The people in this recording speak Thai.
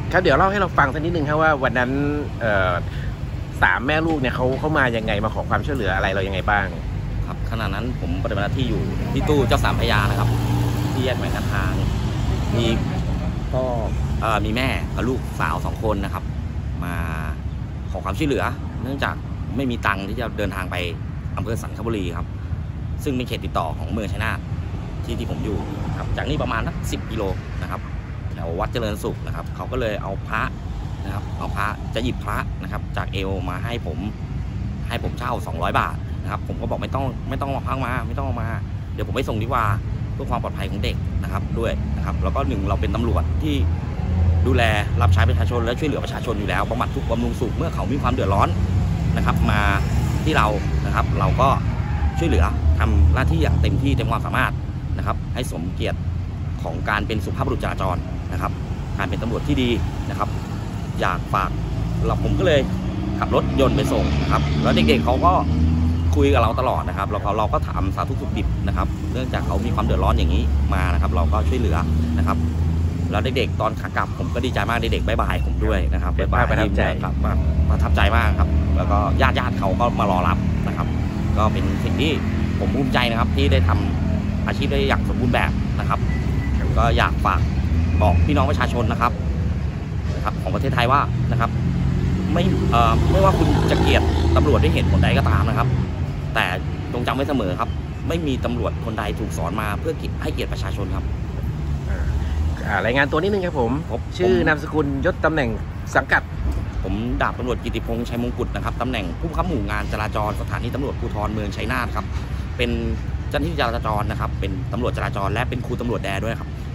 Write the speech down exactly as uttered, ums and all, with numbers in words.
ครับเดี๋ยวเล่าให้เราฟังสักนิดนึงครับว่าวันนั้นสามแม่ลูกเนี่ยเขาเขามายังไงมาขอความช่วยเหลืออะไรเรายังไงบ้างครับขณะนั้นผมปฏิบัติหน้าที่อยู่ที่ตู้เจ้าสามพระยานะครับที่แยกแม่กระทางมีก็มีแม่กับลูกสาวสองคนนะครับมาขอความช่วยเหลือเนื่องจากไม่มีตังค์ที่จะเดินทางไปอำเภอสันคบุรีครับซึ่งเป็นเขตติดต่อของเมืองชัยนาทที่ที่ผมอยู่ครับจากนี้ประมาณสักสิบกิโลนะครับแถววัดเจริญสุขนะครับเขาก็เลยเอาพระนะครับเอาพระจะหยิบพระนะครับจากเอวมาให้ผมให้ผมเช่าสองร้อยบาทนะครับผมก็บอกไม่ต้องไม่ต้องมาพังมาไม่ต้องมาเดี๋ยวผมไปส่งดีกว่าเพื่อความปลอดภัยของเด็กนะครับด้วยนะครับแล้วก็หนึ่งเราเป็นตำรวจที่ดูแลรับใช้ประชาชนและช่วยเหลือประชาชนอยู่แล้วบำบัดทุกข์บำรุงสุขเมื่อเขามีความเดือดร้อนนะครับมาที่เรานะครับเราก็ช่วยเหลือทำหน้าที่อย่างเต็มที่เต็มความสามารถนะครับให้สมเกียรติของการเป็นสุภาพบุรุษจราจรนะครับการเป็นตำรวจที่ดีนะครับอยากฝากเราผมก็เลยขับรถยนต์ไปส่งนะครับแล้วเด็กๆเขาก็คุยกับเราตลอดนะครับเราเราก็ถามสาธุสุขดิบนะครับเนื่องจากเขามีความเดือดร้อนอย่างนี้มานะครับเราก็ช่วยเหลือนะครับแล้วเด็กๆตอนขากลับผมก็ดีใจมากเด็กๆบ๊ายบายผมด้วยนะครับบ๊ายบายประทับใจครับประทับใจมากครับแล้วก็ญาติญาติเขาก็มารอรับนะครับก็เป็นสิ่งที่ผมภูมิใจนะครับที่ได้ทำอาชีพได้อย่างสมบูรณ์แบบนะครับก็อยากฝากบอกพี่น้องประชาชนนะครับนะครับของประเทศไทยว่านะครับไม่เอ่อไม่ว่าคุณจะเกลียดตำรวจด้วยเหตุผลใดก็ตามนะครับแต่จงจำไว้เสมอครับไม่มีตำรวจคนใดถูกสอนมาเพื่อให้เกียรติประชาชนครับรายงานตัวนิดนึงครับผมชื่อนามสกุลยศตำแหน่งสังกัดผมดาบตำรวจกิติพงษ์ชัยมงกุฎนะครับตำแหน่งผู้บังคับหมู่งานจราจรสถานีตำรวจภูธรเมืองชัยนาทครับเป็นเจ้าหน้าที่จราจรนะครับเป็นตำรวจจราจรและเป็นครูตำรวจแดด้วยครับ